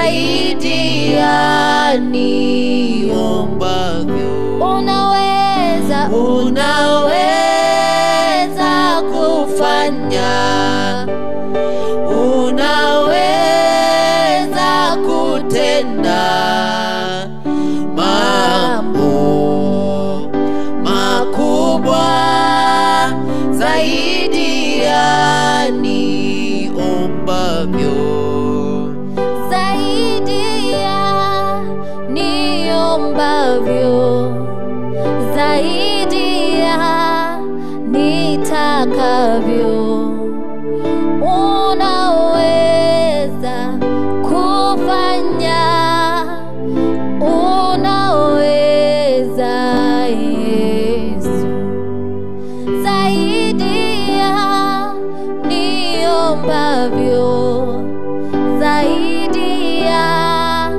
zaidi ya niombavyo. Unaweza kufanya, unaweza kutenda mambo makubwa zaidi ya niombavyo, zaidi ya niombavyo, zaidi ya nitakavyo. Unaweza kufanya, unaweza Yesu, zaidi ya niombavyo, zaidi ya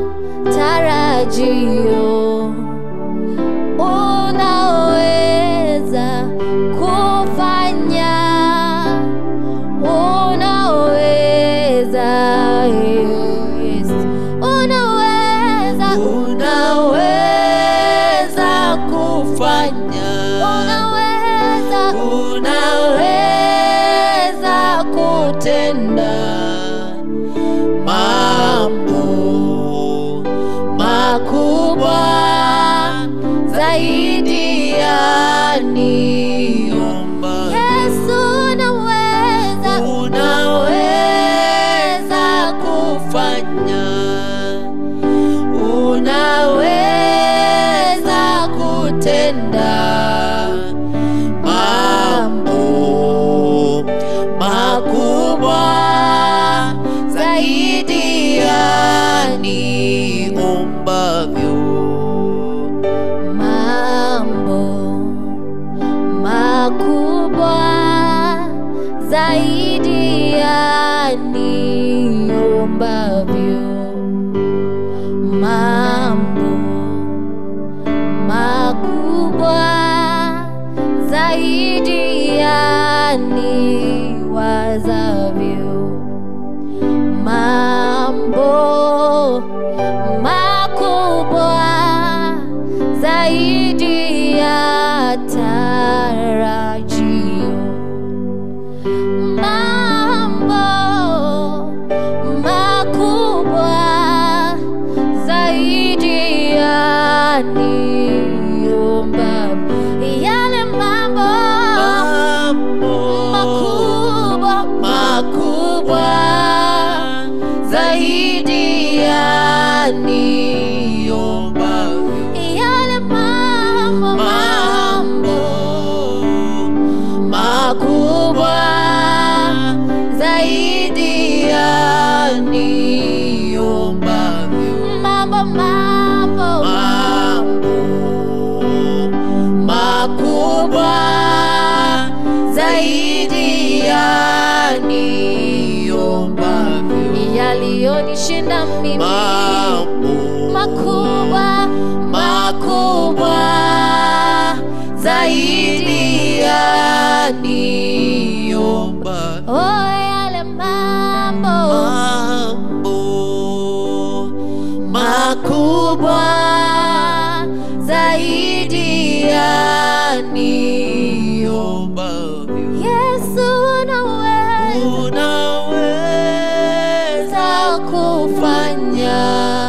tarajio. Unaweza kufanya, unaweza Yesu, unaweza kufanya, unaweza kutenda mambo makubwa zaidi ya niomba. Yesu, unaweza kufanya, unaweza kutenda mambo makubwa zaidi ya niombavyo. Mambo makubwa zaidi ya niombavyo. Mambo makubwa zaidi ya niwazavyo. Mambo makubwa zaidi ya tarajio. Mambo makubwa zaidi ya niomba. Yale mambo makubwa zaidi ya niomba. Yale mambo makubwa zaidi ya niomba. Mambo makubwa zaidi ya niomba. Yaliyonishinda mimi. Makubwa zaidi ya niomba. Oh, yale mambo makubwa zaidi ya niomba. Yesu, unaweza kufanya,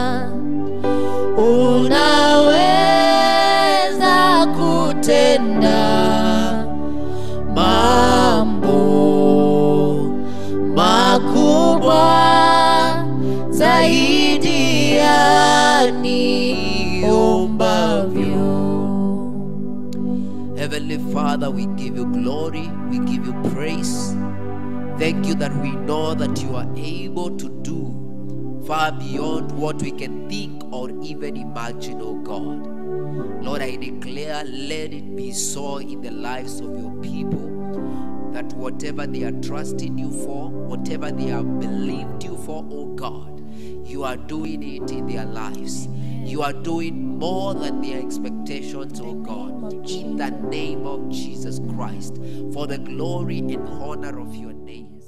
unaweza kutenda mambo makubwa zaidi ya niombavyo. Heavenly Father, we give you glory, we give you praise. Thank you that we know that you are able to do far beyond what we can think or even imagine, oh God. Lord, I declare, let it be so in the lives of your people, that whatever they are trusting you for, whatever they have believed you for, oh God, you are doing it in their lives. You are doing more than their expectations, oh God, in the name of Jesus Christ, for the glory and honor of your name.